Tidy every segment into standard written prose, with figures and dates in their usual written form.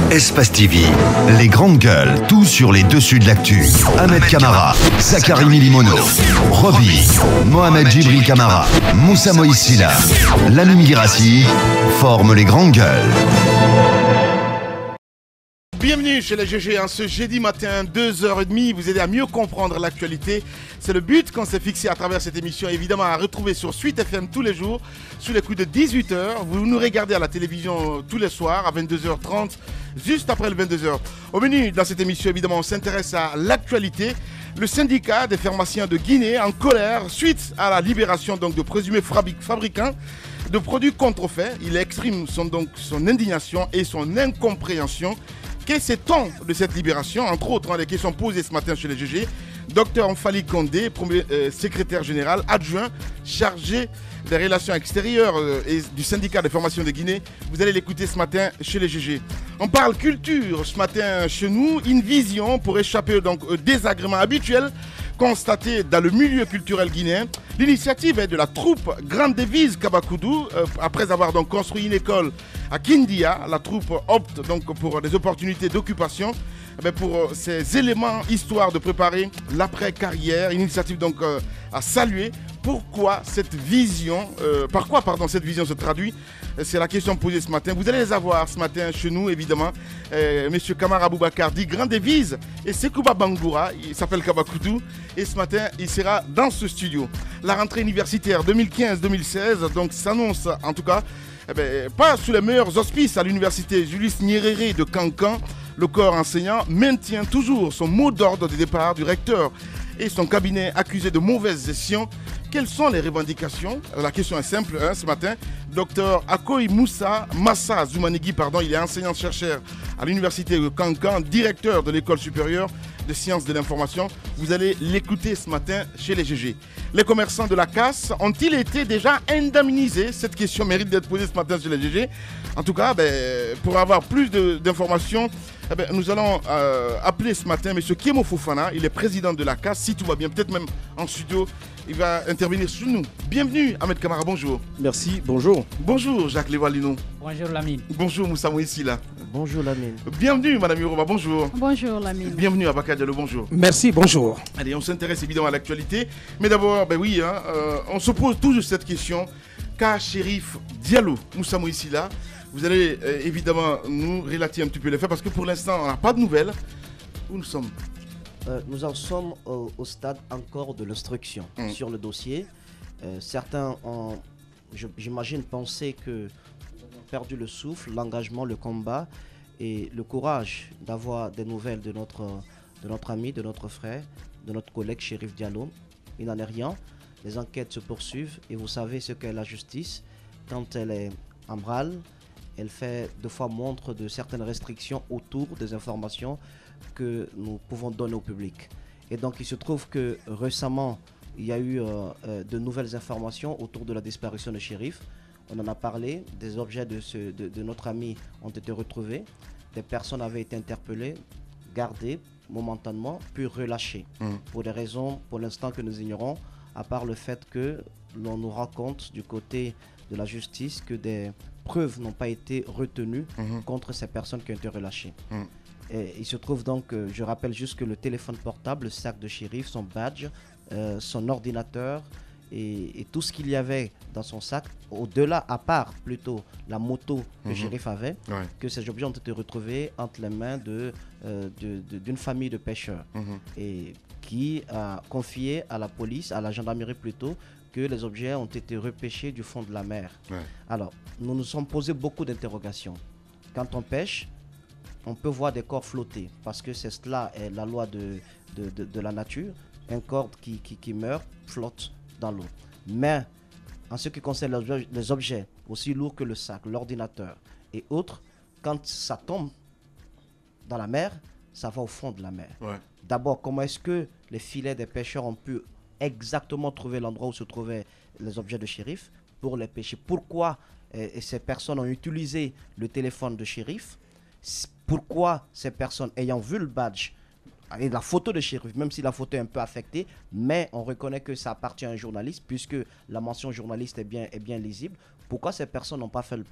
Espace TV, les grandes gueules, tout sur les dessus de l'actu. Ahmed Camara, Zachary Milimono, Roby, Mohamed Djibril Camara, Moussa Moïsila, Lamine Girassi forment les grandes gueules. Bienvenue chez les GG, ce jeudi matin, 2h30, vous aider à mieux comprendre l'actualité. C'est le but qu'on s'est fixé à travers cette émission, évidemment à retrouver sur Suite FM tous les jours, sur les coups de 18h. Vous nous regardez à la télévision tous les soirs à 22h30, juste après le 22h. Au menu dans cette émission, évidemment, on s'intéresse à l'actualité. Le syndicat des pharmaciens de Guinée en colère suite à la libération donc, de présumés fabricants de produits contrefaits. Il exprime son indignation et son incompréhension. Qu'est-ce sait-on de cette libération? Entre autres, les questions posées ce matin chez les GG. Docteur Amfali Condé, premier secrétaire général adjoint chargé des relations extérieures et du syndicat des formations de Guinée. Vous allez l'écouter ce matin chez les GG. On parle culture ce matin chez nous. Une vision pour échapper donc, aux désagréments habituels constatés dans le milieu culturel guinéen. L'initiative est de la troupe Grande Devise Kabakoudou. Après avoir donc construit une école à Kindia, la troupe opte donc pour des opportunités d'occupation. Pour ces éléments, histoire de préparer l'après-carrière, une initiative donc à saluer. Pourquoi cette vision, par quoi cette vision se traduit? C'est la question posée ce matin. Vous allez les avoir ce matin chez nous, évidemment. Monsieur Kamara Aboubakar dit Grand Devise et Sekouba Bangoura, il s'appelle Kabakoudou. Et ce matin, il sera dans ce studio. La rentrée universitaire 2015-2016 donc s'annonce en tout cas pas sous les meilleurs auspices à l'université Julius Nyerere de Cancan. Le corps enseignant maintient toujours son mot d'ordre de départ du recteur et son cabinet accusé de mauvaise gestion. Quelles sont les revendications? La question est simple ce matin. Docteur Akoy Massa Zoumanigui, il est enseignant-chercheur à l'université de Cancan, directeur de l'école supérieure de sciences de l'information. Vous allez l'écouter ce matin chez les GG. Les commerçants de la casse ont-ils été déjà indemnisés? Cette question mérite d'être posée ce matin chez les GG. En tout cas, pour avoir plus d'informations, nous allons appeler ce matin M. Kémo Fofana. Il est président de la casse. Si tout va bien, peut-être même en studio, il va intervenir sur nous. Bienvenue Ahmed Camara, bonjour. Merci, bonjour. Bonjour Jacques Levalino. Bonjour Lamine. Bonjour Moussa Moïsila. Bonjour Lamine. Bienvenue Madame Yoruba, bonjour. Bonjour Lamine. Bienvenue à Bakar Diallo, bonjour. Merci, bonjour. Allez, on s'intéresse évidemment à l'actualité. Mais d'abord, on se pose toujours cette question. Cas Chérif Diallo, Moussa Moïsila, vous allez évidemment nous relater un petit peu les faits parce que pour l'instant, on n'a pas de nouvelles. Où nous sommes? Nous en sommes au stade encore de l'instruction sur le dossier. Certains ont, j'imagine, pensé que nous avons perdu le souffle, l'engagement, le combat et le courage d'avoir des nouvelles de notre ami, de notre frère, de notre collègue Chérif Diallo. Il n'en est rien. Les enquêtes se poursuivent et vous savez ce qu'est la justice. Quand elle est en râle, elle fait deux fois montre de certaines restrictions autour des informations que nous pouvons donner au public. Et donc il se trouve que récemment, il y a eu de nouvelles informations autour de la disparition de Chérif. On en a parlé, des objets de notre ami ont été retrouvés, des personnes avaient été interpellées, gardées momentanément, puis relâchées. Pour des raisons pour l'instant que nous ignorons, à part le fait que l'on nous raconte du côté de la justice que des preuves n'ont pas été retenues contre ces personnes qui ont été relâchées. Et il se trouve donc, je rappelle juste que le téléphone portable, le sac de Chérif, son badge, son ordinateur et tout ce qu'il y avait dans son sac, au-delà, à part plutôt la moto que Chérif avait, que ces objets ont été retrouvés entre les mains d'une famille de pêcheurs et qui a confié à la police, à la gendarmerie plutôt, que les objets ont été repêchés du fond de la mer. Alors, nous nous sommes posé beaucoup d'interrogations. Quand on pêche, on peut voir des corps flotter, parce que c'est cela est la loi de la nature. Un corps qui meurt flotte dans l'eau. Mais en ce qui concerne les objets aussi lourds que le sac, l'ordinateur et autres, quand ça tombe dans la mer, ça va au fond de la mer. D'abord, comment est-ce que les filets des pêcheurs ont pu exactement trouver l'endroit où se trouvaient les objets de Chérif pour les pêcher? Pourquoi ces personnes ont utilisé le téléphone de Chérif? Pourquoi ces personnes, ayant vu le badge et la photo de Chérif, même si la photo est un peu affectée, mais on reconnaît que ça appartient à un journaliste puisque la mention journaliste est bien lisible, pourquoi ces personnes n'ont pas fait le pas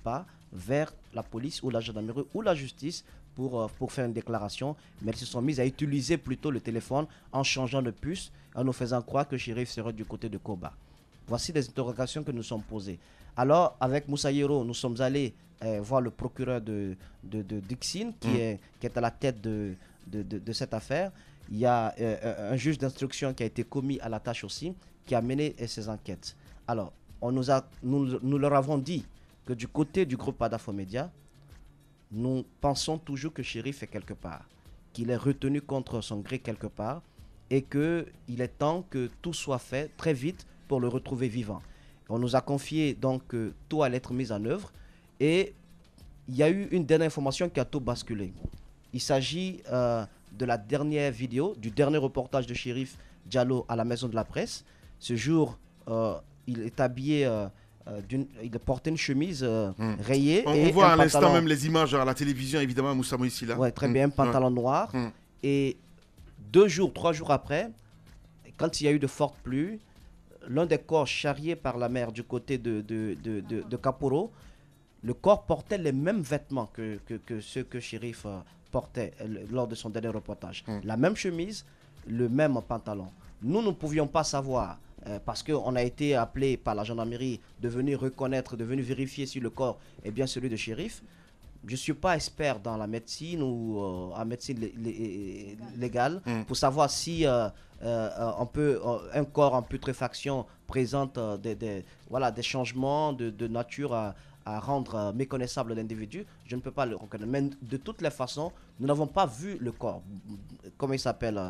vers la police ou la gendarmerie ou la justice pour faire une déclaration, mais ils se sont mis à utiliser plutôt le téléphone en changeant de puce, en nous faisant croire que Chérif serait du côté de Koba. Voici des interrogations que nous sommes posées. Alors, avec Moussa Yero, nous sommes allés voir le procureur de Dixine, qui est à la tête de cette affaire. Il y a un juge d'instruction qui a été commis à la tâche aussi, qui a mené ces enquêtes. Alors, nous leur avons dit que du côté du groupe Adafomédia, nous pensons toujours que Chérif est quelque part, qu'il est retenu contre son gré quelque part, et qu'il est temps que tout soit fait très vite pour le retrouver vivant. On nous a confié donc que tout allait être mis en œuvre, et il y a eu une dernière information qui a tout basculé. Il s'agit de la dernière vidéo, du dernier reportage de Chérif Diallo à la Maison de la Presse. Ce jour, il est habillé, il portait une chemise rayée. On voit à l'instant même les images à la télévision, évidemment, Moussa Moïsila. Oui, très bien, un pantalon noir. Et 3 jours après, quand il y a eu de fortes pluies, l'un des corps charriés par la mer du côté de Kaporo, le corps portait les mêmes vêtements que ceux que Chérif portait lors de son dernier reportage. La même chemise, le même pantalon. Nous ne pouvions pas savoir, parce qu'on a été appelé par la gendarmerie de venir reconnaître, de venir vérifier si le corps est bien celui de Chérif. Je ne suis pas expert dans la médecine ou en médecine légale pour savoir si un corps en putréfaction présente des changements de nature à rendre méconnaissable l'individu. Je ne peux pas le reconnaître. Mais de toutes les façons, nous n'avons pas vu le corps. Comment il s'appelle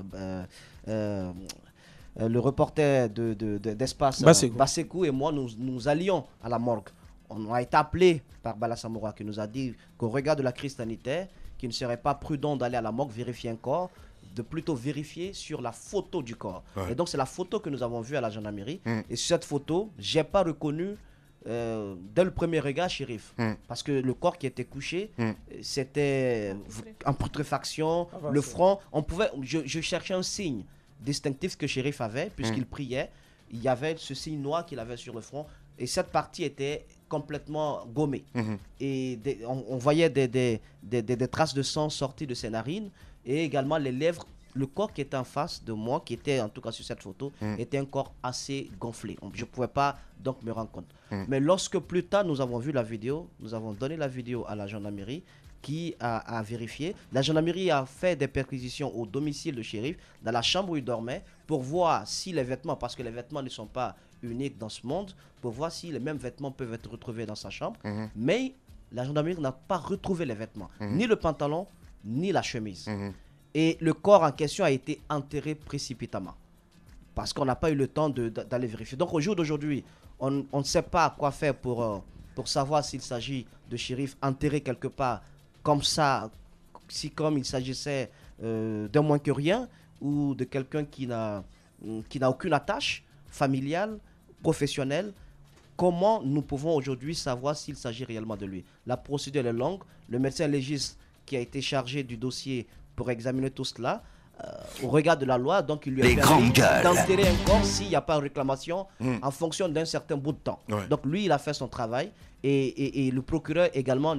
le reporter d'Espace, Basekou et moi, nous allions à la morgue. On a été appelé par Bala Samoura qui nous a dit qu'au regard de la crise sanitaire, qu'il ne serait pas prudent d'aller à la morgue vérifier un corps, de plutôt vérifier sur la photo du corps. Ouais. Et donc c'est la photo que nous avons vue à la gendarmerie. Et sur cette photo, je n'ai pas reconnu dès le premier regard Chérif. Parce que le corps qui était couché, c'était en putréfaction, le front. Je cherchais un signe distinctif que Chérif avait, puisqu'il priait. Il y avait ce signe noir qu'il avait sur le front. Et cette partie était complètement gommée. Et on voyait des traces de sang sorties de ses narines. Et également les lèvres. Le corps qui était en face de moi, qui était en tout cas sur cette photo, était un corps assez gonflé. Je ne pouvais pas donc me rendre compte. Mais lorsque plus tard nous avons vu la vidéo, nous avons donné la vidéo à la gendarmerie qui a vérifié. La gendarmerie a fait des perquisitions au domicile de Chérif, dans la chambre où il dormait, pour voir si les vêtements, parce que les vêtements ne sont pas uniques dans ce monde, pour voir si les mêmes vêtements peuvent être retrouvés dans sa chambre. Mais la gendarmerie n'a pas retrouvé les vêtements, ni le pantalon, ni la chemise. Et le corps en question a été enterré précipitamment, parce qu'on n'a pas eu le temps d'aller vérifier. Donc au jour d'aujourd'hui, on ne sait pas quoi faire pour savoir s'il s'agit de Chérif enterré quelque part, comme ça, comme il s'agissait d'un moins que rien, ou de quelqu'un qui n'a aucune attache familiale, professionnelle. Comment nous pouvons aujourd'hui savoir s'il s'agit réellement de lui? La procédure est longue. Le médecin légiste qui a été chargé du dossier pour examiner tout cela, au regard de la loi, donc il lui a permis d'enterrer un corps s'il n'y a pas de réclamation en fonction d'un certain bout de temps. Donc lui, il a fait son travail et le procureur également,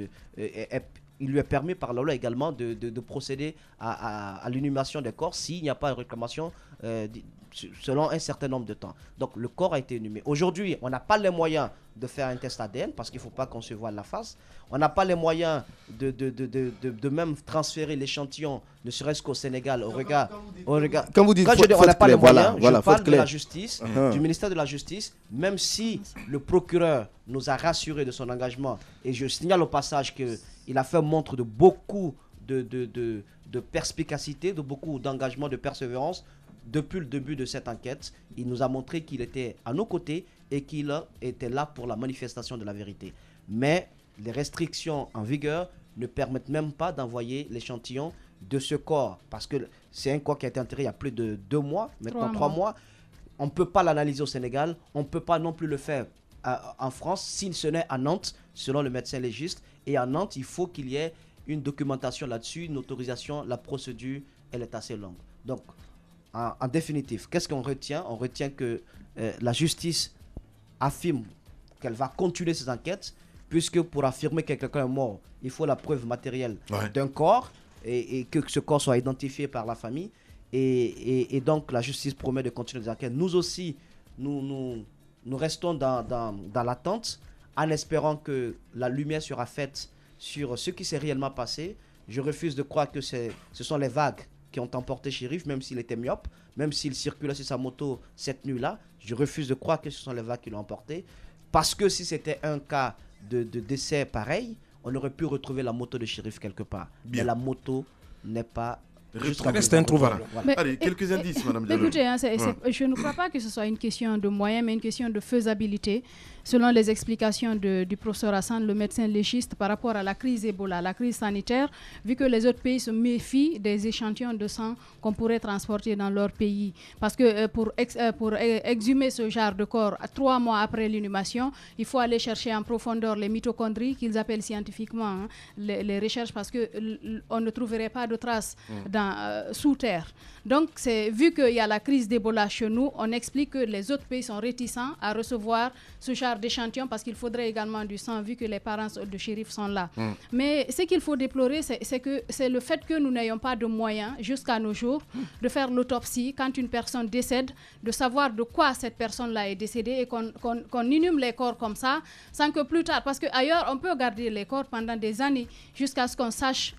il lui est permis par la loi également de procéder à l'inhumation des corps s'il n'y a pas de réclamation selon un certain nombre de temps. Donc le corps a été inhumé. Aujourd'hui, on n'a pas les moyens de faire un test ADN parce qu'il ne faut pas qu'on se voile la face. On n'a pas les moyens de même transférer l'échantillon, ne serait-ce qu'au Sénégal, au regard. Quand vous dites on n'a pas les moyens, je parle de la justice, du ministère de la Justice, même si le procureur nous a rassuré de son engagement. Et je signale au passage qu'il a fait montre de beaucoup de perspicacité, de beaucoup d'engagement, de persévérance. Depuis le début de cette enquête, il nous a montré qu'il était à nos côtés et qu'il était là pour la manifestation de la vérité. Mais les restrictions en vigueur ne permettent même pas d'envoyer l'échantillon de ce corps, parce que c'est un corps qui a été enterré il y a plus de 2 mois, maintenant 3 mois. On ne peut pas l'analyser au Sénégal, on ne peut pas non plus le faire en France, si ce n'est à Nantes, selon le médecin légiste. Et à Nantes, il faut qu'il y ait une documentation là-dessus, une autorisation. La procédure, elle est assez longue. Donc, en définitive, qu'est-ce qu'on retient? On retient que la justice affirme qu'elle va continuer ses enquêtes, puisque pour affirmer que quelqu'un est mort, il faut la preuve matérielle d'un corps et que ce corps soit identifié par la famille. Et donc la justice promet de continuer les enquêtes. Nous aussi, nous restons dans l'attente en espérant que la lumière sera faite sur ce qui s'est réellement passé. Je refuse de croire que ce sont les vagues qui ont emporté Chérif, même s'il était myope, même s'il circulait sur sa moto cette nuit-là. Je refuse de croire que ce sont les vagues qui l'ont emporté. Parce que si c'était un cas de décès pareil, on aurait pu retrouver la moto de Chérif quelque part. Mais la moto n'est pas... Reste introuvable. Voilà. Allez, quelques indices, Madame Diallo. Écoutez, je ne crois pas que ce soit une question de moyens, mais une question de faisabilité. Selon les explications du professeur Hassan, le médecin légiste, par rapport à la crise Ebola, la crise sanitaire, vu que les autres pays se méfient des échantillons de sang qu'on pourrait transporter dans leur pays. Parce que pour exhumer ce genre de corps, 3 mois après l'inhumation, il faut aller chercher en profondeur les mitochondries, qu'ils appellent scientifiquement les recherches, parce qu'on ne trouverait pas de traces sous terre. Donc, vu qu'il y a la crise d'Ebola chez nous, on explique que les autres pays sont réticents à recevoir ce genre d'échantillon parce qu'il faudrait également du sang, vu que les parents de Chérif sont là. Mais ce qu'il faut déplorer, c'est le fait que nous n'ayons pas de moyens, jusqu'à nos jours, de faire l'autopsie quand une personne décède, de savoir de quoi cette personne-là est décédée et qu'on inhume les corps comme ça, sans que plus tard, parce qu'ailleurs, on peut garder les corps pendant des années jusqu'à ce qu'on sache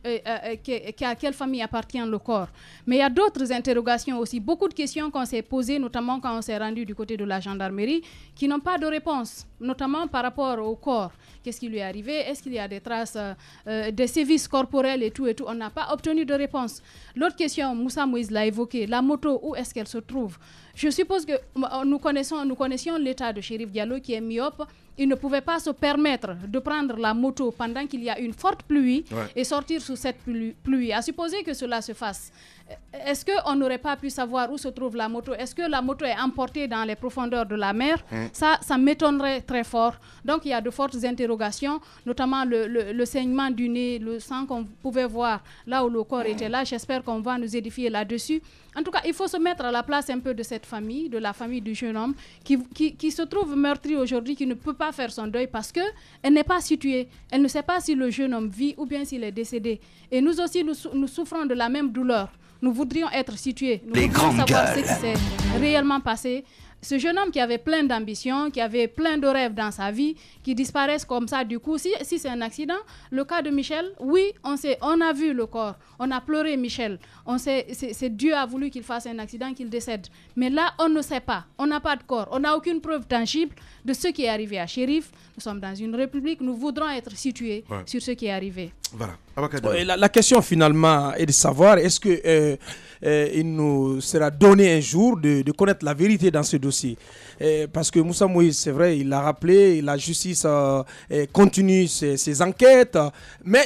à quelle famille appartient le corps. Mais il y a d'autres interrogations aussi, beaucoup de questions qu'on s'est posées, notamment quand on s'est rendu du côté de la gendarmerie, qui n'ont pas de réponse, notamment par rapport au corps. Qu'est-ce qui lui est arrivé? Est-ce qu'il y a des traces, des sévices corporels et tout? On n'a pas obtenu de réponse. L'autre question, Moussa Moïse l'a évoqué, la moto, où est-ce qu'elle se trouve? Je suppose que nous connaissions l'état de Chérif Diallo qui est myope. Il ne pouvait pas se permettre de prendre la moto pendant qu'il y a une forte pluie et sortir sous cette pluie. À supposer que cela se fasse, est-ce qu'on n'aurait pas pu savoir où se trouve la moto? Est-ce que la moto est emportée dans les profondeurs de la mer? Ça m'étonnerait très fort. Donc il y a de fortes interrogations, notamment le saignement du nez, le sang qu'on pouvait voir là où le corps était là. J'espère qu'on va nous édifier là-dessus. En tout cas, il faut se mettre à la place un peu de cette famille, de la famille du jeune homme qui se trouve meurtri aujourd'hui, qui ne peut pas faire son deuil parce qu'elle n'est pas située. Elle ne sait pas si le jeune homme vit ou bien s'il est décédé. Et nous aussi, nous souffrons de la même douleur. Nous voudrions être situés. Nous voudrions savoir ce qui s'est réellement passé. Ce jeune homme qui avait plein d'ambitions, qui avait plein de rêves dans sa vie, qui disparaissent comme ça du coup. Si c'est un accident, le cas de Michel, oui, on a vu le corps, on a pleuré Michel. C'est Dieu a voulu qu'il fasse un accident, qu'il décède. Mais là, on ne sait pas, on n'a pas de corps, on n'a aucune preuve tangible de ce qui est arrivé à Chérif. Nous sommes dans une république, nous voudrons être situés sur ce qui est arrivé. Voilà. La question finalement est de savoir est-ce que il nous sera donné un jour de connaître la vérité dans ce dossier. Parce que Moussa Moïse, c'est vrai, il l'a rappelé, la justice continue ses enquêtes, mais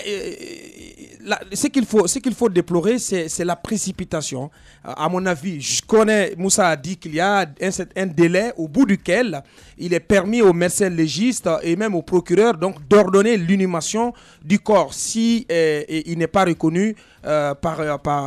ce qu'il faut déplorer, c'est la précipitation. À mon avis, Moussa a dit qu'il y a un délai au bout duquel il est permis aux médecins légistes et même au procureur d'ordonner l'inhumation du corps si il n'est pas reconnu par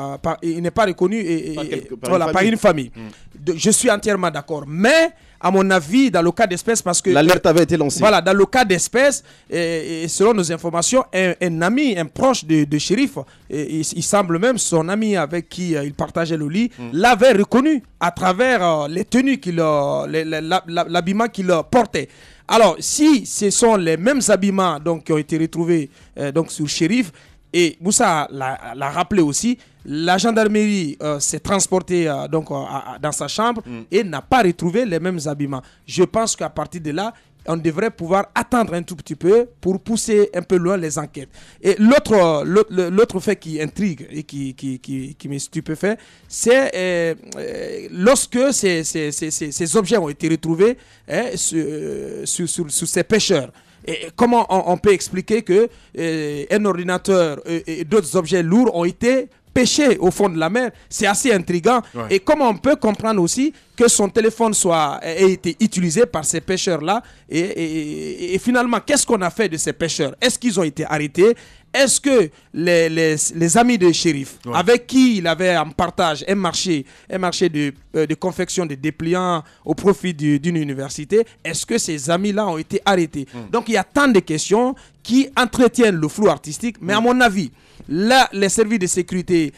une famille. Je suis entièrement d'accord. Mais à mon avis, dans le cas d'espèce, parce que l'alerte avait été lancée. Voilà, dans le cas d'espèce, et selon nos informations, un ami, un proche de Chérif, il semble même son ami avec qui il partageait le lit, l'avait reconnu à travers les tenues l'habillement qu'il portait. Alors, si ce sont les mêmes habillements qui ont été retrouvés sur Chérif, et Moussa l'a rappelé aussi, la gendarmerie s'est transportée dans sa chambre et n'a pas retrouvé les mêmes habillements. Je pense qu'à partir de là, on devrait pouvoir attendre un tout petit peu pour pousser un peu loin les enquêtes. Et l'autre fait qui intrigue et qui me stupéfait, c'est lorsque ces objets ont été retrouvés sous ces pêcheurs. Et comment on peut expliquer qu'un ordinateur et d'autres objets lourds ont été pêchés au fond de la mer? C'est assez intriguant. Et comment on peut comprendre aussi que son téléphone ait été utilisé par ces pêcheurs-là. Et finalement, qu'est-ce qu'on a fait de ces pêcheurs? Est-ce qu'ils ont été arrêtés? Est-ce que les amis de Chérif, avec qui il avait en partage un marché de confection de dépliants au profit d'une université, est-ce que ces amis-là ont été arrêtés? Donc il y a tant de questions qui entretiennent le flou artistique, mais à mon avis, là, les services de sécurité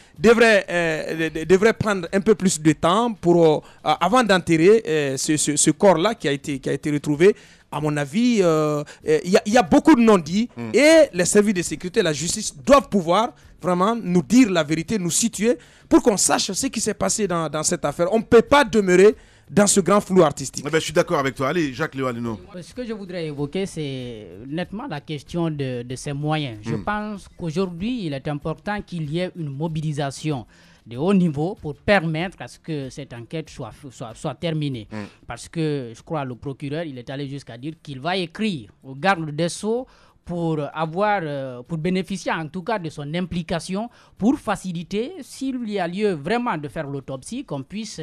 devraient prendre un peu plus de temps avant d'enterrer ce corps-là qui a été retrouvé. À mon avis, il y a beaucoup de non-dits et les services de sécurité, la justice doivent pouvoir vraiment nous dire la vérité, nous situer pour qu'on sache ce qui s'est passé dans cette affaire. On ne peut pas demeurer dans ce grand flou artistique. Je suis d'accord avec toi. Allez, Jacques Léo. Ce que je voudrais évoquer, c'est nettement la question de ces moyens. Je pense qu'aujourd'hui, il est important qu'il y ait une mobilisation de haut niveau pour permettre à ce que cette enquête soit terminée. Parce que, je crois, le procureur, il est allé jusqu'à dire qu'il va écrire au garde des Sceaux pour bénéficier en tout cas de son implication, pour faciliter, s'il y a lieu vraiment de faire l'autopsie, qu'on puisse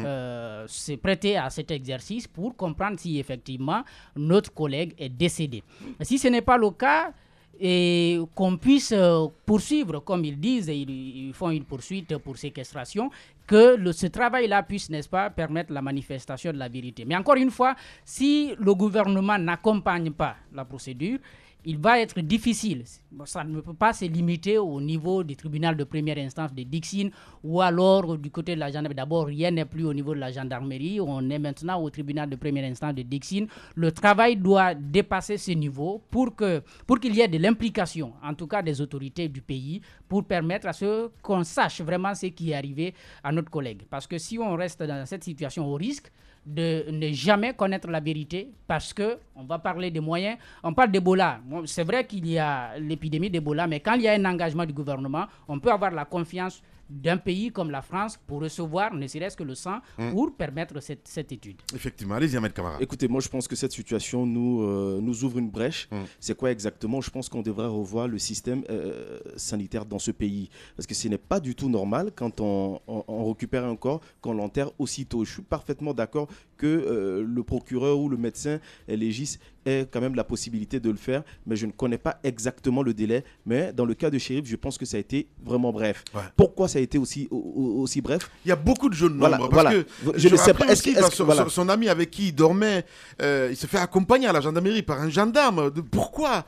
se prêter à cet exercice pour comprendre si effectivement notre collègue est décédé. Si ce n'est pas le cas, et qu'on puisse poursuivre, comme ils disent, ils font une poursuite pour séquestration, que ce travail-là puisse, n'est-ce pas, permettre la manifestation de la vérité. Mais encore une fois, si le gouvernement n'accompagne pas la procédure, il va être difficile. Ça ne peut pas se limiter au niveau du tribunal de première instance de Dixine ou alors du côté de la gendarmerie. D'abord, rien n'est plus au niveau de la gendarmerie. On est maintenant au tribunal de première instance de Dixine. Le travail doit dépasser ce niveau pour qu'il y ait de l'implication, en tout cas des autorités du pays, pour permettre à ce qu'on sache vraiment ce qui est arrivé à notre collègue. Parce que si on reste dans cette situation, au risque de ne jamais connaître la vérité, parce qu'on va parler des moyens. On parle d'Ebola. Bon, c'est vrai qu'il y a l'épidémie d'Ebola, mais quand il y a un engagement du gouvernement, on peut avoir la confiance d'un pays comme la France pour recevoir ne serait-ce que le sang pour permettre cette étude. Effectivement, allez-y Ahmed Kamara. Écoutez, moi je pense que cette situation nous ouvre une brèche. C'est quoi exactement? Je pense qu'on devrait revoir le système sanitaire dans ce pays. Parce que ce n'est pas du tout normal quand on récupère un corps, qu'on l'enterre aussitôt. Je suis parfaitement d'accord que le procureur ou le médecin légiste ait quand même la possibilité de le faire, mais je ne connais pas exactement le délai. Mais dans le cas de Chérif, je pense que ça a été vraiment bref. Ouais. Pourquoi ça a été aussi bref? Il y a beaucoup de jeunes nombres. Voilà. Je ne sais pas. Son ami avec qui il dormait, il se fait accompagner à la gendarmerie par un gendarme. Pourquoi?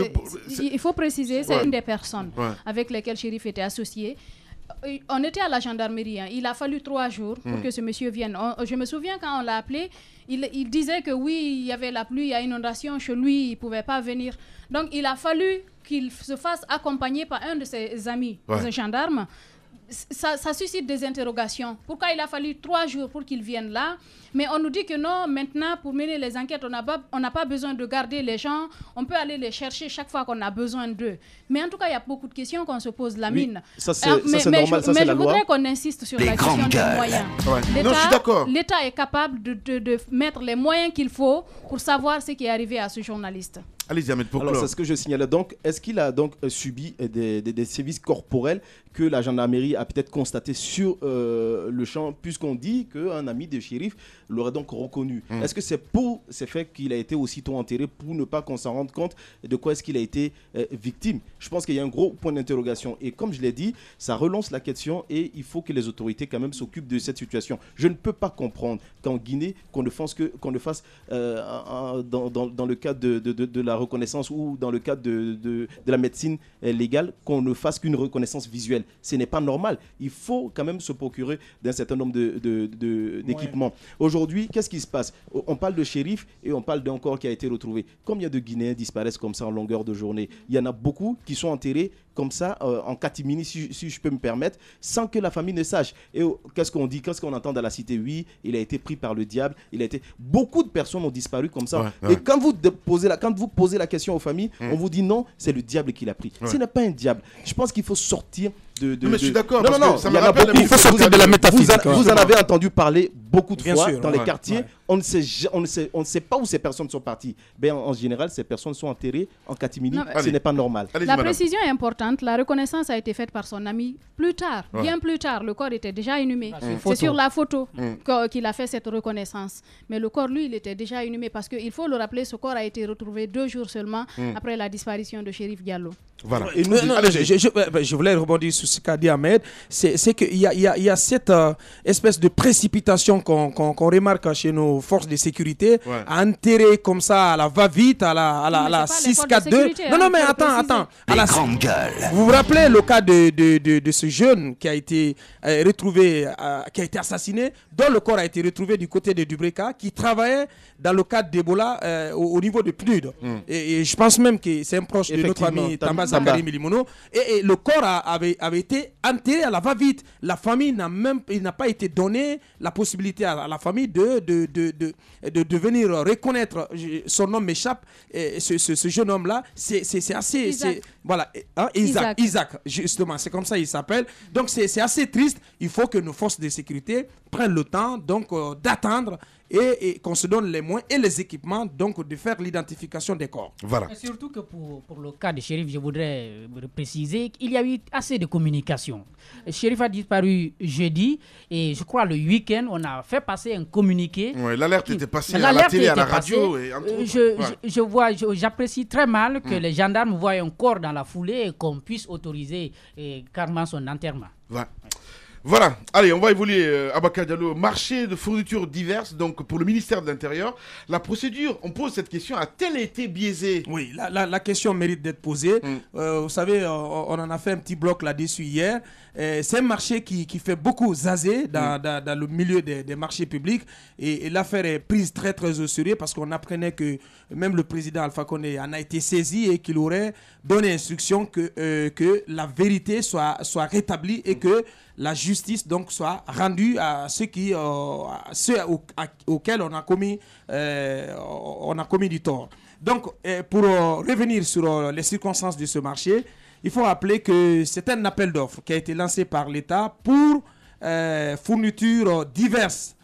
Il faut préciser, c'est une des personnes avec lesquelles Chérif était associé. On était à la gendarmerie, il a fallu 3 jours pour que ce monsieur vienne. Je me souviens quand on l'a appelé, il disait que oui, il y avait la pluie, il y a une inondation chez lui, il ne pouvait pas venir. Donc il a fallu qu'il se fasse accompagner par un de ses amis, un gendarme. Ça suscite des interrogations. Pourquoi il a fallu 3 jours pour qu'il vienne là? Mais on nous dit que non, maintenant, pour mener les enquêtes, on n'a pas besoin de garder les gens. On peut aller les chercher chaque fois qu'on a besoin d'eux. Mais en tout cas, il y a beaucoup de questions qu'on se pose, Lamine. Ça, c'est normal, ça, c'est la loi. Mais je voudrais qu'on insiste sur la question des moyens. Non, je suis d'accord. L'État est capable de mettre les moyens qu'il faut pour savoir ce qui est arrivé à ce journaliste. Allez-y, Ahmed, pour Alors, c'est ce que je signalais. Donc, est-ce qu'il a donc subi des sévices corporels que la gendarmerie a peut-être constaté sur le champ, puisqu'on dit qu'un ami de Chérif l'aurait donc reconnu. Est-ce que c'est pour ces faits qu'il a été aussitôt enterré, pour ne pas qu'on s'en rende compte de quoi est-ce qu'il a été victime? Je pense qu'il y a un gros point d'interrogation. Et comme je l'ai dit, ça relance la question et il faut que les autorités quand même s'occupent de cette situation. Je ne peux pas comprendre qu'en Guinée, qu'on ne fasse dans le cadre de la reconnaissance ou dans le cadre de la médecine légale, qu'on ne fasse qu'une reconnaissance visuelle. Ce n'est pas normal. Il faut quand même se procurer d'un certain nombre d'équipements. Aujourd'hui, qu'est-ce qui se passe? On parle de Chérif et on parle d'un corps qui a été retrouvé. Combien de Guinéens disparaissent comme ça en longueur de journée? Il y en a beaucoup qui sont enterrés comme ça, en catimini, si je peux me permettre, sans que la famille ne sache. Et qu'est-ce qu'on dit? Qu'est-ce qu'on entend dans la cité? Oui, il a été pris par le diable. Beaucoup de personnes ont disparu comme ça. Et quand vous posez la question aux familles, on vous dit non, c'est le diable qui l'a pris. Ce n'est pas un diable. Je pense qu'il faut sortir Mais je suis d'accord. Non, ça il me y en a rappelle beaucoup. Il faut sortir de la métaphysique. Vous en avez entendu parler beaucoup de Bien fois sûr, dans les ouais, quartiers. ouais. On ne sait pas où ces personnes sont parties. Ben, en général, ces personnes sont enterrées en catimini. Non, mais- Ce n'est pas normal. Allez-y, La madame. précision est importante. La reconnaissance a été faite par son ami plus tard, bien plus tard. Le corps était déjà inhumé. C'est sur la photo qu'il a fait cette reconnaissance. Mais le corps, lui, il était déjà inhumé parce qu'il faut le rappeler, ce corps a été retrouvé 2 jours seulement après la disparition de Chérif Diallo. Voilà. Et nous, Non, je voulais rebondir sur ce qu'a dit Ahmed. C'est qu'il y a cette espèce de précipitation qu'on remarque chez nos forces de sécurité, à enterrer comme ça à la va-vite, à la c'est pas les forces de 6-4-2. sécurité, Non, hein, mais faut le attends. Les À la- grandes gueules. Vous vous rappelez le cas de ce jeune qui a été retrouvé, qui a été assassiné, dont le corps a été retrouvé du côté de Dubreka, qui travaillait dans le cadre d'Ebola au niveau de PNUD. Et je pense même que c'est un proche de notre Effectivement, ami Tamba Tamba. Zakari Milimono. Et le corps avait été enterré à la va-vite. La famille il n'a pas été donné la possibilité à la famille de venir reconnaître. Son nom m'échappe. Ce jeune homme-là, c'est assez... Isaac. Voilà, hein, Isaac, justement, c'est comme ça il s'appelle. Donc c'est assez triste. Il faut que nos forces de sécurité prennent le temps donc d'attendre et qu'on se donne les moyens et les équipements donc de faire l'identification des corps. Voilà. Et surtout que pour le cas de Chérif, je voudrais préciser qu'il y a eu assez de communication. Chérif a disparu jeudi et je crois le week-end, on a fait passer un communiqué. Ouais, l'alerte était passée à la L'alerte télé, à la était radio. passée. Et entre autres. Ouais. J'apprécie très mal que les gendarmes voient un corps dans la foulée et qu'on puisse autoriser carrément son enterrement. Ouais. Voilà, allez, on va évoluer, Abaka Diallo. Marché de fournitures diverses, donc pour le ministère de l'Intérieur. La procédure, on pose cette question, a-t-elle été biaisée? Oui, la question mérite d'être posée. Vous savez, on en a fait un petit bloc là-dessus hier. C'est un marché qui fait beaucoup zazer dans le milieu des marchés publics. Et l'affaire est prise très très au sérieux parce qu'on apprenait que même le président Alpha Condé en a été saisi et qu'il aurait donné instruction que la vérité soit rétablie et que la justice donc soit rendue à ceux auxquels on a commis du tort. Donc, pour revenir sur les circonstances de ce marché, il faut rappeler que c'est un appel d'offres qui a été lancé par l'État pour fournitures diverses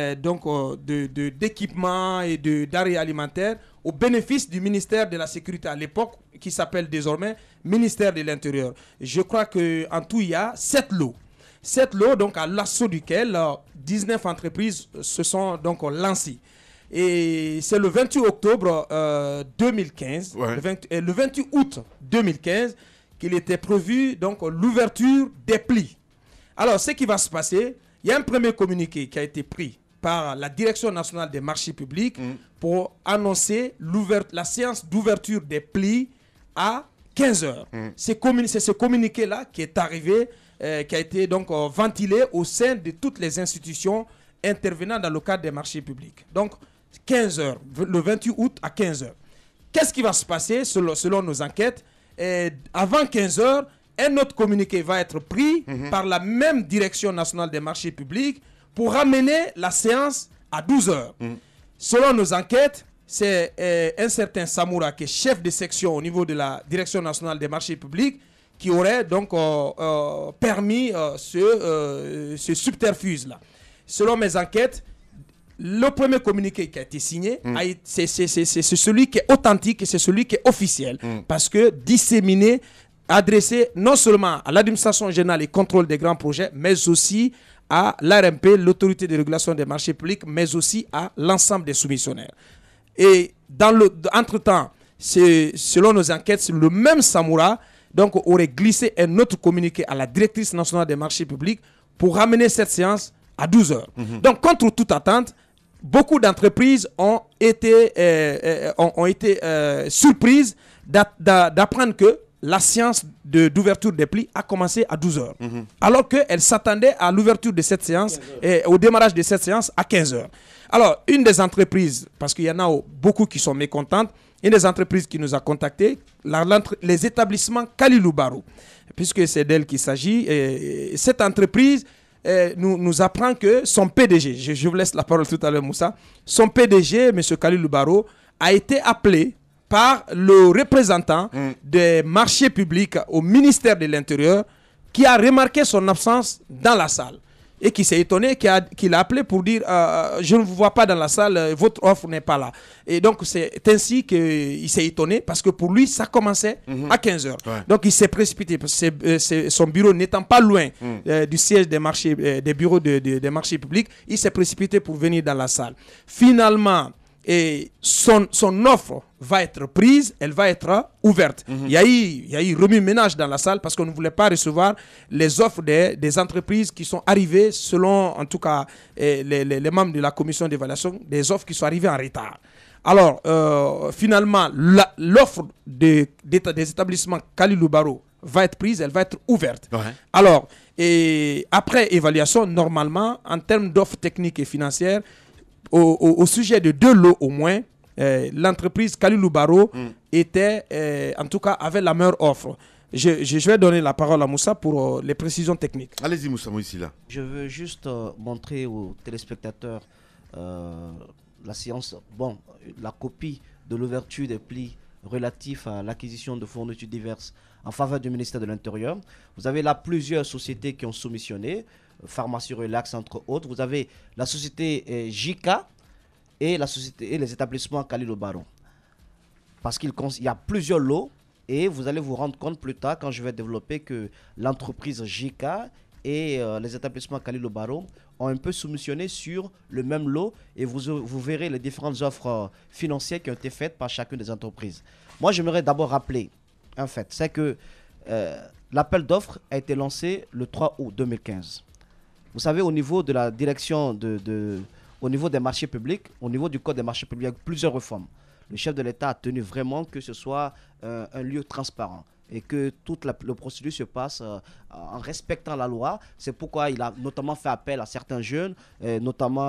d'équipements et d'arrêts alimentaires au bénéfice du ministère de la Sécurité à l'époque, qui s'appelle désormais ministère de l'Intérieur. Je crois qu'en tout, il y a 7 lots. 7 lots, donc à l'assaut duquel 19 entreprises se sont donc lancées. Et c'est le 28 octobre 2015, le 28 août 2015, qu'il était prévu donc l'ouverture des plis. Alors, ce qui va se passer, il y a un premier communiqué qui a été pris par la Direction nationale des marchés publics pour annoncer la séance d'ouverture des plis à 15h. C'est ce communiqué-là qui est arrivé, qui a été donc ventilé au sein de toutes les institutions intervenant dans le cadre des marchés publics. Donc, 15h, le 28 août à 15h. Qu'est-ce qui va se passer selon nos enquêtes? Avant 15h, un autre communiqué va être pris par la même Direction nationale des marchés publics pour ramener la séance à 12h. Selon nos enquêtes, c'est un certain Samoura qui est chef de section au niveau de la Direction nationale des marchés publics qui aurait donc permis ce subterfuge-là. Selon mes enquêtes, le premier communiqué qui a été signé, c'est celui qui est authentique et c'est celui qui est officiel. Parce que disséminé, adressé non seulement à l'administration générale et contrôle des grands projets, mais aussi à l'ARMP, l'autorité de régulation des marchés publics, mais aussi à l'ensemble des soumissionnaires. Et entre-temps, selon nos enquêtes, le même Samoura donc, aurait glissé un autre communiqué à la directrice nationale des marchés publics pour ramener cette séance à 12h. Donc, contre toute attente, beaucoup d'entreprises ont été surprises d'apprendre que la séance d'ouverture des plis a commencé à 12h. Alors qu'elles s'attendaient à l'ouverture de cette séance et au démarrage de cette séance à 15h. Alors, une des entreprises, parce qu'il y en a beaucoup qui sont mécontentes, une des entreprises qui nous a contactés, les établissements Kalilou Barou, puisque c'est d'elle qu'il s'agit, cette entreprise nous apprend que son PDG, je vous laisse la parole tout à l'heure Moussa, son PDG, M. Kalilou Barou, a été appelé par le représentant des marchés publics au ministère de l'Intérieur qui a remarqué son absence dans la salle et qui s'est étonné, qui l'a appelé pour dire je ne vous vois pas dans la salle, votre offre n'est pas là. Et donc c'est ainsi qu'il s'est étonné parce que pour lui ça commençait à 15h. Ouais. Donc il s'est précipité parce que son bureau n'étant pas loin du siège des marchés, des bureaux des marchés publics, il s'est précipité pour venir dans la salle. Finalement, et son offre va être prise, elle va être ouverte. Il y a eu remue-ménage dans la salle parce qu'on ne voulait pas recevoir les offres des entreprises qui sont arrivées, selon en tout cas les membres de la commission d'évaluation, des offres qui sont arrivées en retard. Alors, finalement, l'offre des établissements Kalilou Barrow va être prise, elle va être ouverte. Ouais. Alors, et après évaluation, normalement, en termes d'offres techniques et financières, au sujet de 2 lots au moins, l'entreprise Kalilou Barrow en tout cas, avait la meilleure offre. Je vais donner la parole à Moussa pour les précisions techniques. Allez-y Moussa Moïsila. Je veux juste montrer aux téléspectateurs la séance, la copie de l'ouverture des plis relatifs à l'acquisition de fournitures diverses en faveur du ministère de l'Intérieur. Vous avez là plusieurs sociétés qui ont soumissionné, Pharmacie Relax entre autres. Vous avez la société JK et les établissements Kalilou Barrow. Parce qu'il y a plusieurs lots et vous allez vous rendre compte plus tard quand je vais développer que l'entreprise JK et les établissements Kalilou Barrow ont un peu soumissionné sur le même lot et vous verrez les différentes offres financières qui ont été faites par chacune des entreprises. Moi, j'aimerais d'abord rappeler un fait, c'est que l'appel d'offres a été lancé le 3 août 2015. Vous savez, au niveau de la direction, au niveau des marchés publics, au niveau du code des marchés publics, il y a plusieurs réformes. Le chef de l'État a tenu vraiment que ce soit un lieu transparent et que toute la procédure se passe en respectant la loi. C'est pourquoi il a notamment fait appel à certains jeunes, notamment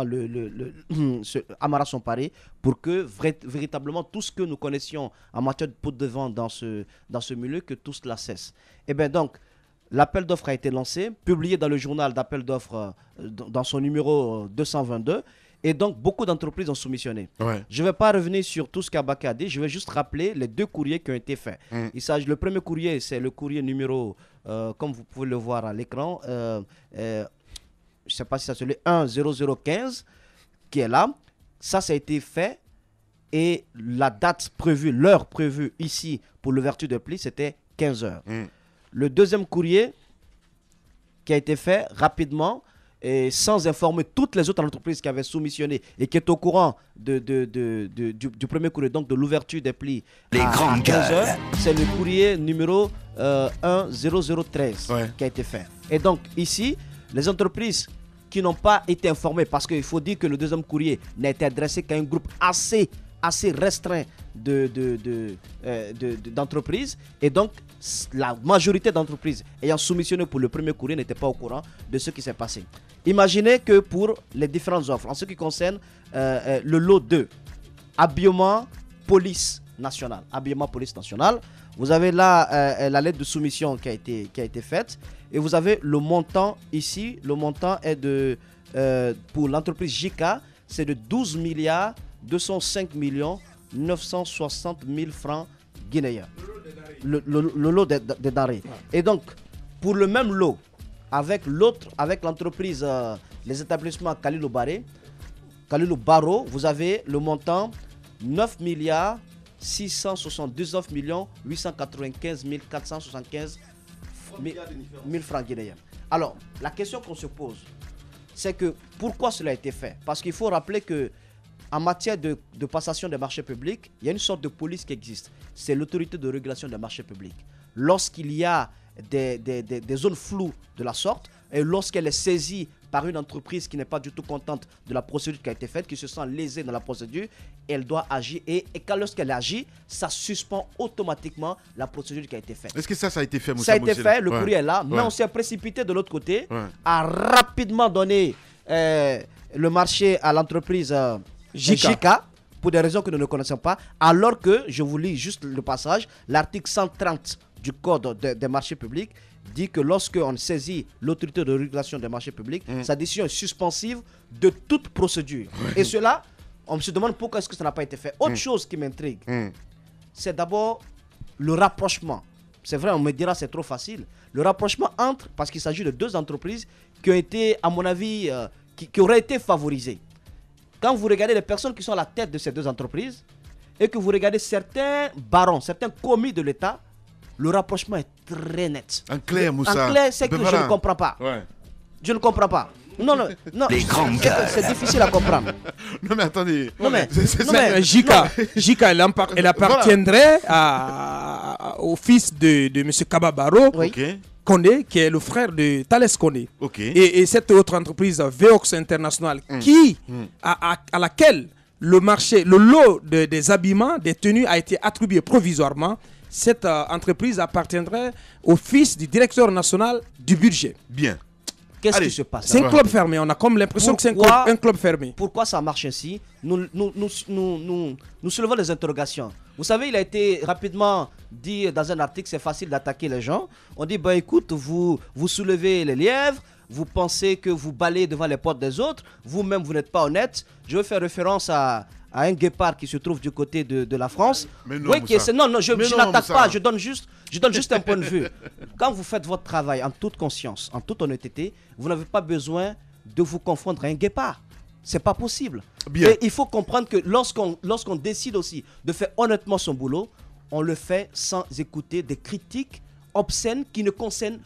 Amara Somparé, pour que véritablement tout ce que nous connaissions en matière de pot de vente dans ce milieu, que tout cela cesse. Et bien donc, l'appel d'offres a été lancé, publié dans le journal d'appel d'offres dans son numéro 222. Et donc, beaucoup d'entreprises ont soumissionné. Ouais. Je ne vais pas revenir sur tout ce qu'Abaka a dit. Je vais juste rappeler les 2 courriers qui ont été faits. Le premier courrier, c'est le courrier numéro, comme vous pouvez le voir à l'écran, je ne sais pas si ça se lit, 10015, qui est là. Ça a été fait. Et la date prévue, l'heure prévue ici pour l'ouverture de plis, c'était 15h. Le deuxième courrier qui a été fait rapidement, et sans informer toutes les autres entreprises qui avaient soumissionné et qui étaient au courant du premier courrier, donc de l'ouverture des plis à 15h, c'est le courrier numéro 10013 qui a été fait. Et donc ici, les entreprises qui n'ont pas été informées, parce qu'il faut dire que le deuxième courrier n'a été adressé qu'à un groupe assez restreint d'entreprises, et donc la majorité d'entreprises ayant soumissionné pour le premier courrier n'étaient pas au courant de ce qui s'est passé. Imaginez que pour les différentes offres, en ce qui concerne le lot 2, habillement police nationale, vous avez là la lettre de soumission qui a été faite, et vous avez le montant ici. Le montant est pour l'entreprise JK, c'est de 12 205 960 000 francs guinéens. Le lot des denrées. Et donc, pour le même lot, avec l'entreprise, les établissements Kalilou Barrow, vous avez le montant 9 679 895 475 000 francs guinéens. Alors, la question qu'on se pose, c'est que pourquoi cela a été fait? Parce qu'il faut rappeler que en matière de passation des marchés publics, il y a une sorte de police qui existe. C'est l'autorité de régulation des marchés publics. Lorsqu'il y a des zones floues de la sorte, et lorsqu'elle est saisie par une entreprise qui n'est pas du tout contente de la procédure qui a été faite, qui se sent lésée dans la procédure, elle doit agir. Et lorsqu'elle agit, ça suspend automatiquement la procédure qui a été faite. Est-ce que ça a été fait, Moussa? Ça a été fait, le courrier est là, mais on s'est précipité de l'autre côté à rapidement donner le marché à l'entreprise JK, pour des raisons que nous ne connaissons pas, alors que, je vous lis juste le passage, l'article 130 du Code des marchés publics dit que lorsqu'on saisit l'autorité de régulation des marchés publics, sa décision est suspensive de toute procédure. Et cela, on se demande pourquoi est-ce que ça n'a pas été fait. Autre chose qui m'intrigue, c'est d'abord le rapprochement. c'est vrai, on me dira c'est trop facile. Le rapprochement entre, parce qu'il s'agit de deux entreprises qui ont été, à mon avis, qui auraient été favorisées. Quand vous regardez les personnes qui sont à la tête de ces deux entreprises et que vous regardez certains barons, certains commis de l'État, le rapprochement est très net. En clair, Moussa. En clair, c'est que je ne comprends pas. Ouais. Je ne comprends pas. Non, c'est difficile à comprendre. Non, mais attendez. Jika, elle appartiendrait au fils de M. Kababaro. Oui. Ok. Condé, qui est le frère de Thalès Condé. Ok. Et cette autre entreprise, Veox International, à laquelle le marché, le lot des habillements, des tenues a été attribué provisoirement, cette entreprise appartiendrait au fils du directeur national du budget. Bien. Qu'est-ce qui se passe? C'est un club fermé, on a comme l'impression que c'est un club fermé. Pourquoi ça marche ainsi? Nous soulevons des interrogations. Vous savez, il a été rapidement dit dans un article, c'est facile d'attaquer les gens. On dit, bah écoute, vous soulevez les lièvres, vous pensez que vous balayez devant les portes des autres, vous-même vous n'êtes pas honnête. Je vais faire référence à un guépard qui se trouve du côté de la France. Mais non, oui, je n'attaque pas, je donne juste un point de vue. Quand vous faites votre travail en toute conscience, en toute honnêteté, vous n'avez pas besoin de vous confondre à un guépard. C'est pas possible. Bien. Et il faut comprendre que lorsqu'on décide aussi de faire honnêtement son boulot, on le fait sans écouter des critiques obscènes qui ne concernent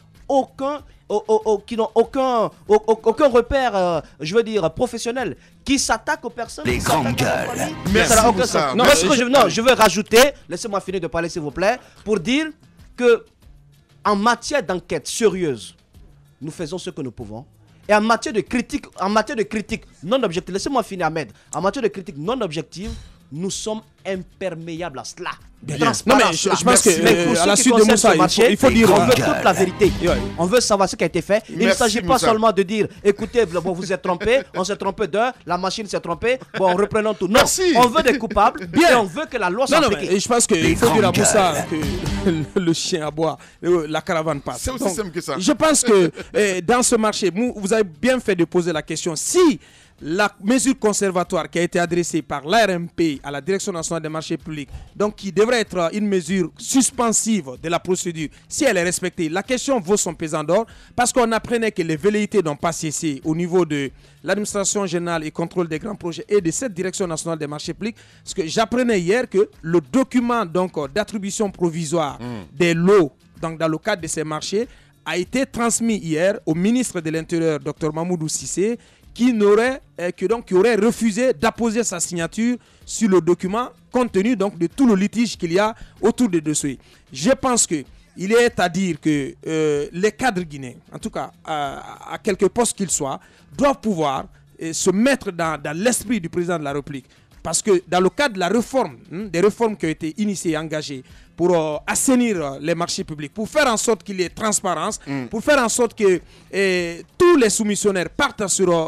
qui n'ont aucun repère, je veux dire, professionnel, qui s'attaquent aux personnes. Les grandes gueules. Merci, Ça n'a aucun Moussa. sens. Merci. Je veux rajouter, laissez-moi finir de parler s'il vous plaît, pour dire que en matière d'enquête sérieuse, nous faisons ce que nous pouvons. Et en matière de critique non objective, laissez-moi finir Ahmed, en matière de critique non objective, nous sommes imperméables à cela. Non, mais je pense que à la suite de Moussa, il faut dire. On veut toute la vérité. On veut savoir ce qui a été fait. Il ne s'agit pas Moussa. seulement de dire, écoutez, bon, vous êtes trompé, on s'est trompé la machine s'est trompée, bon, reprenons tout. Non, Merci. on veut des coupables et on veut que la loi soit appliquée. Mais je pense qu'il faut dire à Moussa que le chien aboie, la caravane passe. C'est aussi simple que ça. Je pense que dans ce marché, vous avez bien fait de poser la question. Si la mesure conservatoire qui a été adressée par l'ARMP à la Direction nationale des marchés publics, donc qui devrait être une mesure suspensive de la procédure, si elle est respectée, la question vaut son pesant d'or, parce qu'on apprenait que les velléités n'ont pas cessé au niveau de l'administration générale et contrôle des grands projets et de cette Direction nationale des marchés publics, parce que j'apprenais hier que le document d'attribution provisoire des lots donc, dans le cadre de ces marchés a été transmis hier au ministre de l'Intérieur, Dr Mahmoudou Cissé, qui aurait refusé d'apposer sa signature sur le document compte tenu donc de tout le litige qu'il y a autour des dossiers. Je pense qu'il est à dire que les cadres guinéens, en tout cas à quelque poste qu'ils soient, doivent pouvoir se mettre dans l'esprit du président de la République. Parce que dans le cadre de la réforme, des réformes qui ont été initiées et engagées pour assainir les marchés publics, pour faire en sorte qu'il y ait transparence, pour faire en sorte que tous les soumissionnaires partent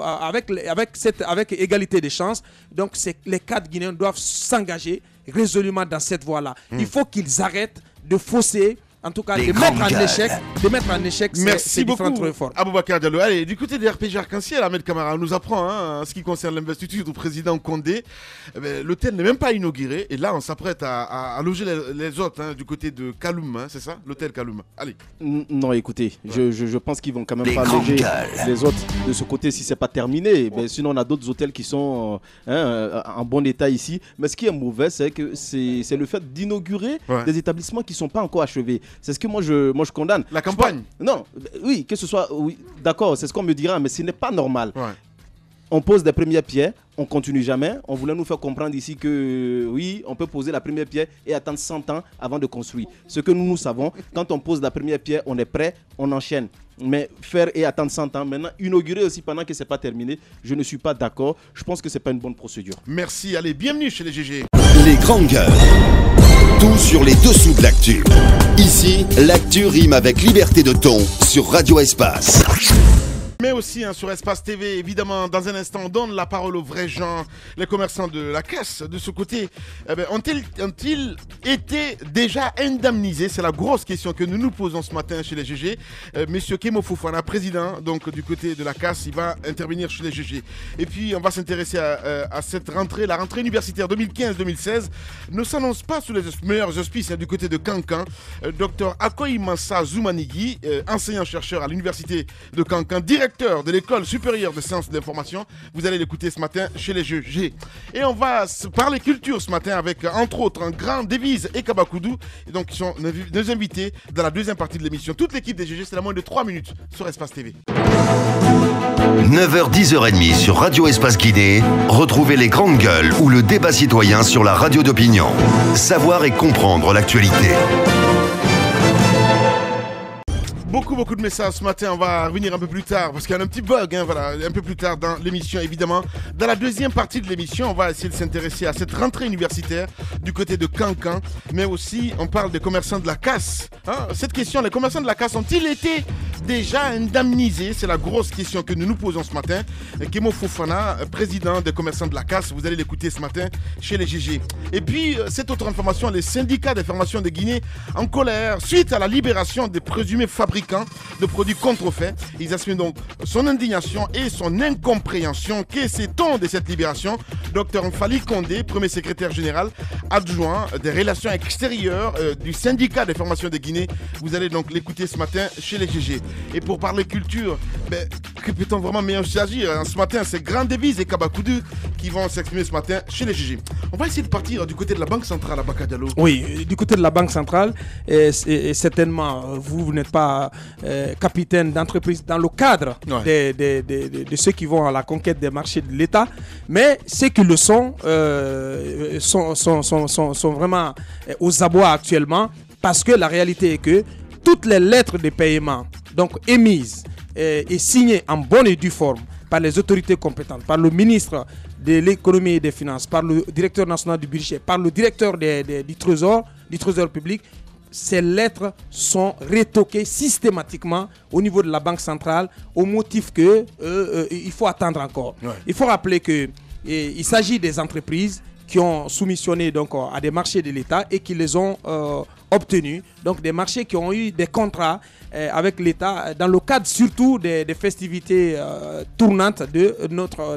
avec égalité des chances. Donc les cadres guinéens doivent s'engager résolument dans cette voie-là. Il faut qu'ils arrêtent de fausser, en tout cas de mettre en échec ces différentes réformes. Aboubacar Diallo. Allez, du côté des RPG Arc-en-Ciel, Ahmed Camara nous apprend, en ce qui concerne l'investiture du président Condé, l'hôtel n'est même pas inauguré. Et là, on s'apprête à loger les autres du côté de Kaloum, c'est ça? L'hôtel Kaloum. Allez. Non, écoutez, je pense qu'ils vont quand même pas loger les autres de ce côté si c'est pas terminé. Mais sinon, on a d'autres hôtels qui sont en bon état ici. Mais ce qui est mauvais, c'est que c'est le fait d'inaugurer des établissements qui ne sont pas encore achevés. C'est ce que moi je condamne. La campagne. Non, oui, que ce soit, oui, d'accord, c'est ce qu'on me dira, mais ce n'est pas normal. Ouais. On pose des premières pierres, on continue jamais. On voulait nous faire comprendre ici que oui, on peut poser la première pierre et attendre 100 ans avant de construire. Ce que nous savons, quand on pose la première pierre, on est prêt, on enchaîne. Mais faire et attendre 100 ans, maintenant inaugurer aussi pendant que ce n'est pas terminé, je ne suis pas d'accord. Je pense que ce n'est pas une bonne procédure. Merci, allez, bienvenue chez les GG. Les grandes gueules. Tout sur les dessous de l'actu. Ici, l'actu rime avec liberté de ton sur Radio Espace. Mais aussi sur Espace TV, évidemment, dans un instant, on donne la parole aux vrais gens, les commerçants de la caisse. De ce côté, ont-ils été déjà indemnisés? C'est la grosse question que nous nous posons ce matin chez les GG. Monsieur Kemo Fofana, président donc, du côté de la casse, il va intervenir chez les GG. Et puis, on va s'intéresser à cette rentrée, la rentrée universitaire 2015-2016. Ne s'annonce pas sous les meilleurs auspices du côté de Kankan. Dr Akoy Mansa Zoumanigui, enseignant-chercheur à l'université de Kankan, directeur de l'école supérieure de sciences de l'information. Vous allez l'écouter ce matin chez les GG. Et on va parler culture ce matin avec, entre autres, un grand Devise et Kabakoudou. Et donc, ils sont nos invités dans la deuxième partie de l'émission. Toute l'équipe des GG, c'est la moins de 3 minutes sur Espace TV. 9h, 10h30 sur Radio Espace Guidé. Retrouvez les grandes gueules ou le débat citoyen sur la radio d'opinion. Savoir et comprendre l'actualité. Beaucoup de messages ce matin. On va revenir un peu plus tard parce qu'il y a un petit bug, voilà, un peu plus tard dans l'émission, évidemment. Dans la deuxième partie de l'émission, on va essayer de s'intéresser à cette rentrée universitaire du côté de Kankan, mais aussi on parle des commerçants de la casse. Cette question, les commerçants de la casse ont-ils été déjà indemnisés? C'est la grosse question que nous nous posons ce matin. Kemo Fofana, président des commerçants de la casse, vous allez l'écouter ce matin chez les GG. Et puis, cette autre information, les syndicats des formations de Guinée en colère suite à la libération des présumés fabricants de produits contrefaits. Ils assument donc son indignation et son incompréhension. Que sait-on de cette libération? Dr Mfali Condé, premier secrétaire général adjoint des relations extérieures du syndicat des formations de Guinée. Vous allez donc l'écouter ce matin chez les GG. Et pour parler culture, que peut-on vraiment mieux s'agir? Ce matin, c'est Grand Devise et Kabakoudou qui vont s'exprimer ce matin chez les GG. On va essayer de partir du côté de la Banque centrale à Bakadialo. Oui, du côté de la Banque centrale, et certainement, vous n'êtes pas capitaine d'entreprise dans le cadre de ceux qui vont à la conquête des marchés de l'État, mais ceux qui le sont vraiment aux abois actuellement, parce que la réalité est que toutes les lettres de paiement donc émises et signées en bonne et due forme par les autorités compétentes, par le ministre de l'économie et des finances, par le directeur national du budget, par le directeur du trésor public, ces lettres sont retoquées systématiquement au niveau de la Banque centrale au motif que il faut attendre encore. Il faut rappeler que il s'agit des entreprises qui ont soumissionné donc à des marchés de l'État et qui les ont obtenus, donc des marchés qui ont eu des contrats avec l'État dans le cadre surtout des festivités tournantes de notre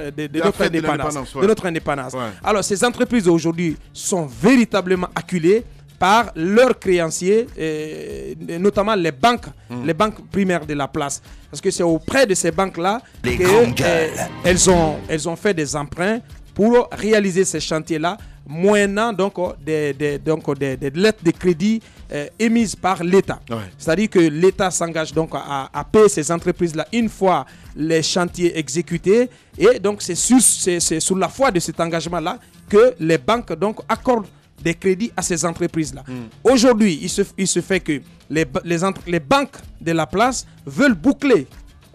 indépendance. Alors ces entreprises aujourd'hui sont véritablement acculées par leurs créanciers, notamment les banques primaires de la place. Parce que c'est auprès de ces banques-là qu'elles ont fait des emprunts pour réaliser ces chantiers-là, moyennant donc des lettres de crédit émises par l'État. C'est-à-dire que l'État s'engage donc à payer ces entreprises-là une fois les chantiers exécutés. Et donc c'est sous la foi de cet engagement-là que les banques donc accordent des crédits à ces entreprises-là. Aujourd'hui, il se fait que les banques de la place veulent boucler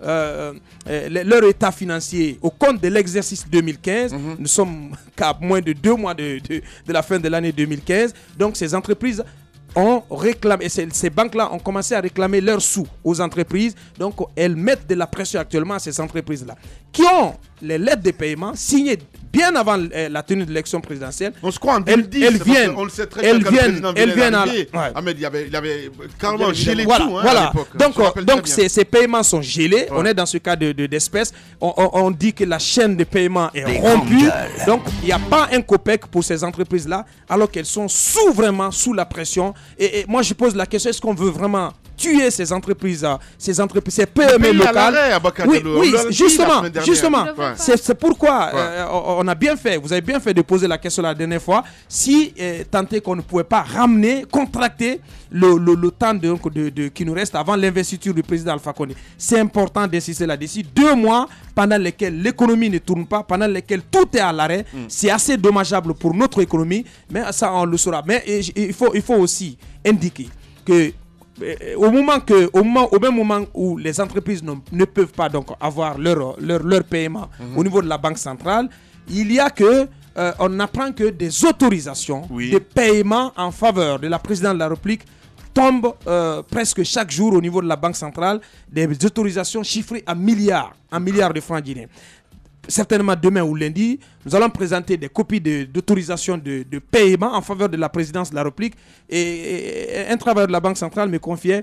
leur état financier au compte de l'exercice 2015. Nous sommes qu'à moins de 2 mois de la fin de l'année 2015. Donc ces entreprises ont réclamé, et ces banques-là ont commencé à réclamer leurs sous aux entreprises. Donc elles mettent de la pression actuellement à ces entreprises-là qui ont les lettres de paiement signées bien avant la tenue de l'élection présidentielle. On se croit en 2010, on le sait très bien quand le président Villet arrivé. Ahmed, il avait carrément gelé tout à l'époque. Donc ces paiements sont gelés. On est dans ce cas d'espèces. On dit que la chaîne de paiement est rompue. Donc il n'y a pas un copec pour ces entreprises-là, alors qu'elles sont vraiment sous la pression. Et moi je pose la question, est-ce qu'on veut vraiment tuer ces entreprises, ces PME locales? Oui, justement. C'est pourquoi on a bien fait, vous avez bien fait de poser la question la dernière fois, si tant est qu'on ne pouvait pas contracter le temps qui nous reste avant l'investiture du président Alpha Condé. C'est important d'insister là-dessus. 2 mois pendant lesquels l'économie ne tourne pas, pendant lesquels tout est à l'arrêt, c'est assez dommageable pour notre économie, mais ça on le saura. Mais il faut aussi indiquer que au même moment où les entreprises ne peuvent pas donc avoir leur paiement au niveau de la Banque centrale, il y a on apprend que des autorisations de paiement en faveur de la présidente de la République tombent presque chaque jour au niveau de la Banque centrale des autorisations chiffrées en milliards de francs guinéens. Certainement demain ou lundi, nous allons présenter des copies d'autorisation de paiement en faveur de la présidence de la République. Et un travailleur de la Banque centrale me confiait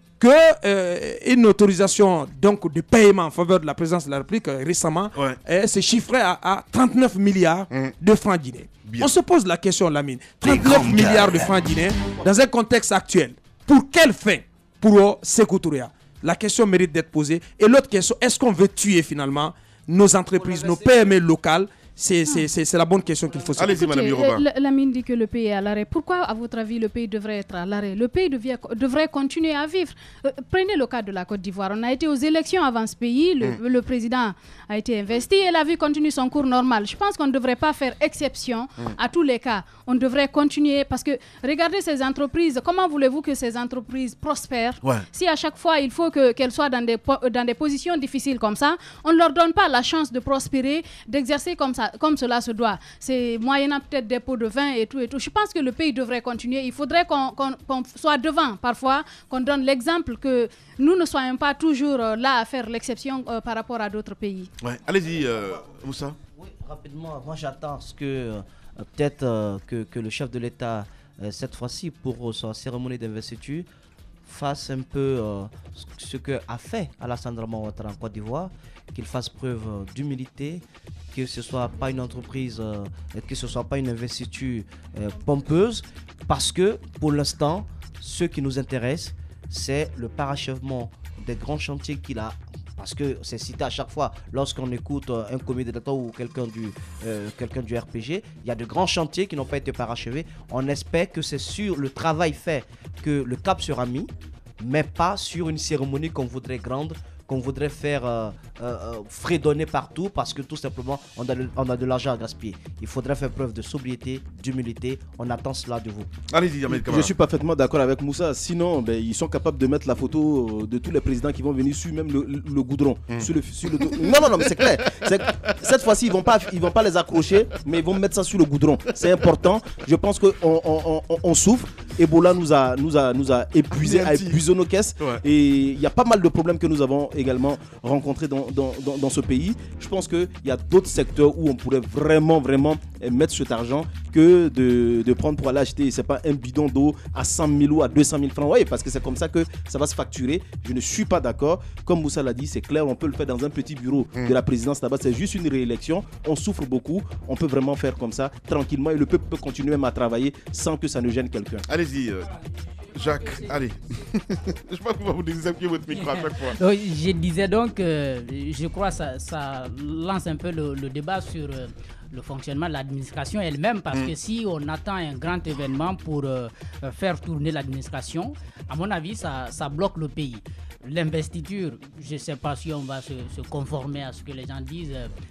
qu'une autorisation donc, de paiement en faveur de la présidence de la République récemment se chiffrait à 39 milliards de francs guinéens. On se pose la question, Lamine. 39 milliards de francs guinéens dans un contexte actuel. Pour quelle fin pour Sékou Touré? La question mérite d'être posée. Et l'autre question, est-ce qu'on veut tuer finalement nos entreprises, nos PME locales? C'est la bonne question qu'il faut se poser. Allez-y, Madame Yoruba. Lamine dit que le pays est à l'arrêt. Pourquoi, à votre avis, le pays devrait être à l'arrêt? Le pays devrait continuer à vivre. Prenez le cas de la Côte d'Ivoire. On a été aux élections avant ce pays. Le président a été investi et la vie continue son cours normal. Je pense qu'on ne devrait pas faire exception à tous les cas. On devrait continuer parce que regardez ces entreprises. Comment voulez-vous que ces entreprises prospèrent si à chaque fois il faut qu'elles soient dans des positions difficiles comme ça? On ne leur donne pas la chance de prospérer, d'exercer comme cela se doit. C'est moyennant peut-être des pots de vin et tout. Je pense que le pays devrait continuer. Il faudrait qu'on soit devant parfois, qu'on donne l'exemple, que nous ne soyons pas toujours là à faire l'exception par rapport à d'autres pays. Allez-y, Moussa. Oui, rapidement, moi j'attends que peut-être que le chef de l'État, cette fois-ci, pour sa cérémonie d'investiture, fasse un peu ce qu'a fait Alassane Dramane Ouattara en Côte d'Ivoire, qu'il fasse preuve d'humilité, que ce soit pas une entreprise, que ce soit pas une investiture pompeuse, parce que pour l'instant, ce qui nous intéresse, c'est le parachèvement des grands chantiers qu'il a. Parce que c'est cité à chaque fois lorsqu'on écoute un comité d'État ou quelqu'un du RPG, il y a de grands chantiers qui n'ont pas été parachevés. On espère que c'est sur le travail fait que le cap sera mis, mais pas sur une cérémonie qu'on voudrait grande, qu'on voudrait faire fredonner partout parce que tout simplement on a de l'argent à gaspiller. Il faudrait faire preuve de sobriété, d'humilité. On attend cela de vous. Allez-y, Ahmed Kamara. Je suis parfaitement d'accord avec Moussa. Sinon, ils sont capables de mettre la photo de tous les présidents qui vont venir sur même le goudron. Non, mais c'est clair. Cette fois-ci, ils vont pas les accrocher, mais ils vont mettre ça sur le goudron. C'est important. Je pense qu'on souffre. Ebola nous a épuisé nos caisses. Et il y a pas mal de problèmes que nous avons également rencontrés dans ce pays. Je pense qu'il y a d'autres secteurs où on pourrait vraiment mettre cet argent que de prendre pour aller acheter, c'est pas un bidon d'eau à 100 000 ou à 200 000 francs. Oui, parce que c'est comme ça que ça va se facturer. Je ne suis pas d'accord. Comme Moussa l'a dit, c'est clair, on peut le faire dans un petit bureau de la présidence là-bas. C'est juste une réélection. On souffre beaucoup. On peut vraiment faire comme ça, tranquillement. Et le peuple peut continuer même à travailler sans que ça ne gêne quelqu'un. Allez-y, Jacques, allez. Je pense que vous désactivez votre micro à chaque fois. Donc, je disais donc, je crois que ça lance un peu le débat sur le fonctionnement de l'administration elle-même, parce que si on attend un grand événement pour faire tourner l'administration, à mon avis, ça bloque le pays. L'investiture, je ne sais pas si on va se conformer à ce que les gens disent,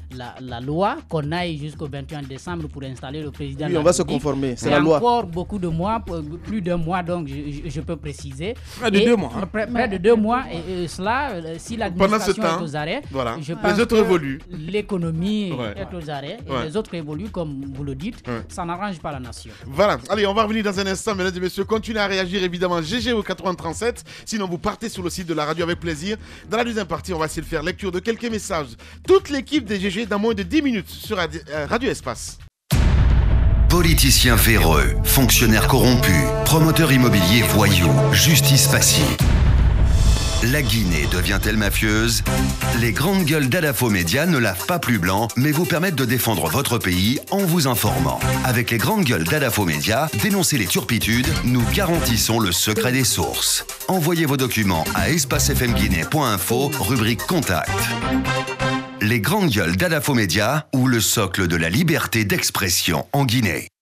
la loi, qu'on aille jusqu'au 21 décembre pour installer le président. Oui, on va se conformer, c'est la loi. Il y a encore beaucoup de mois, plus d'un mois, donc je peux préciser. Près de 2 mois. Près de 2 mois, et cela, si l'administration est aux arrêts, je pense les autres évoluent. L'économie est aux arrêts, et les autres évoluent, comme vous le dites, ça n'arrange pas la nation. Voilà, allez, on va revenir dans un instant, mesdames et messieurs. Continuez à réagir, évidemment, GG au 8037. Sinon, vous partez sur le site de la radio avec plaisir. Dans la deuxième partie, on va essayer de faire lecture de quelques messages. Toute l'équipe des GG dans moins de 10 minutes sur Radio Espace. Politiciens véreux, fonctionnaires corrompus, promoteurs immobiliers voyous, justice facile. La Guinée devient-elle mafieuse? Les grandes gueules d'Adafo Média ne lavent pas plus blanc, mais vous permettent de défendre votre pays en vous informant. Avec les grandes gueules d'Adafo Média, dénoncez les turpitudes, nous garantissons le secret des sources. Envoyez vos documents à espacefmguinée.info, rubrique Contact. Les grandes gueules d'Adafo Média, ou le socle de la liberté d'expression en Guinée.